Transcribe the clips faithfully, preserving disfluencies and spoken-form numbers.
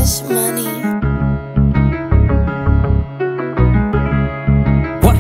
Cash Money. What?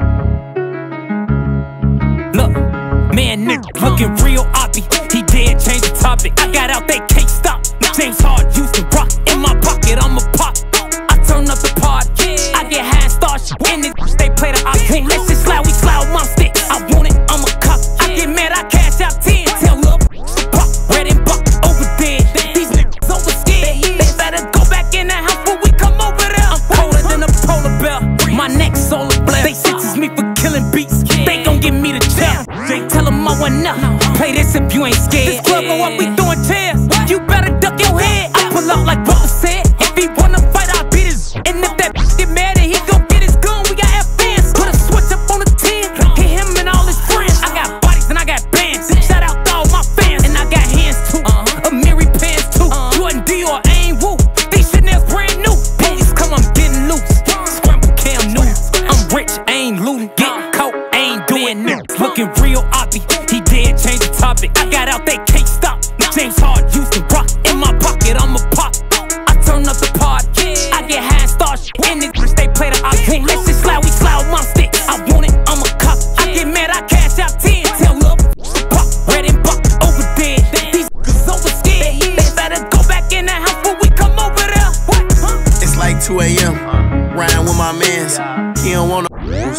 Look, man, nigga looking real oppy. He did change the topic. I got out, they can't stop. James Hard used to rock. In my pocket, I'm a pop. I turn up the party. I get high and start shit. And they play the op. Hey, let's just slide, we slide with my stick. I want it, I'm a cop. I get mad, I cash out ten. Tell love, pop, red and buck, over there. These niggas over scared. They better go back in the house before we come over there. I'm colder than a polar bear. My neck solar blare. They sentence me for killing beats. They gon' give me the chair. They tell them I want up. Play this if you ain't scared. This club go up, we throwing chairs. You better duck your head. I pull up like Bubba said. If he wanna fight, I'll beat his. And if that bitch get mad and he gon' get his gun, we got F fans. Put a switch up on the ten. Hit him and all his friends. I got bodies and I got bands. Shout out to all my fans. And I got hands too. A Mary pants too. Jordan Dior ain't woo. These Chanel's brand new. Police come, I'm getting loose. Scramble Cam News. I'm rich, I ain't looting. Getting caught, I ain't doing niggas. Looking real oppy. He did change the topic. I got out, they can't stop. James Hard used to rock. In my pocket, I'm a pop. I turn up the party. I get high and start shit. And they play the op. Hey, let's just slide, we slide with my stick. I want it, I'm a cop. I get mad, I cash out ten. Tell love, pop, red and buck, over there. These niggas over scared. They better go back in the house before we come over there. What? Huh? It's like two A M riding with my mans. He don't wanna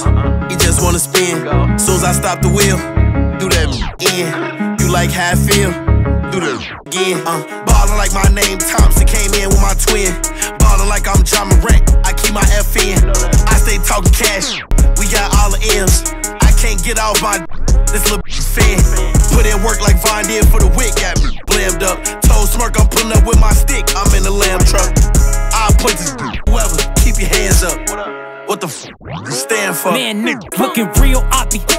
he just wanna spin. Soon as I stop the wheel, do that in. You like how I feel? Do that again. Uh, ballin' like my name Thompson, came in with my twin. Ballin' like I'm John Morant, I keep my F in. I stay talking cash, we got all the M's. I can't get off my this little fan. Put in work like Von did for the wick, got me blammed up. Told Smirk I'm pulling up with my stick, I'm in the lamb truck. I'll point this whoever, keep your hands up. What the f stand for? Man, nigga looking real oppy.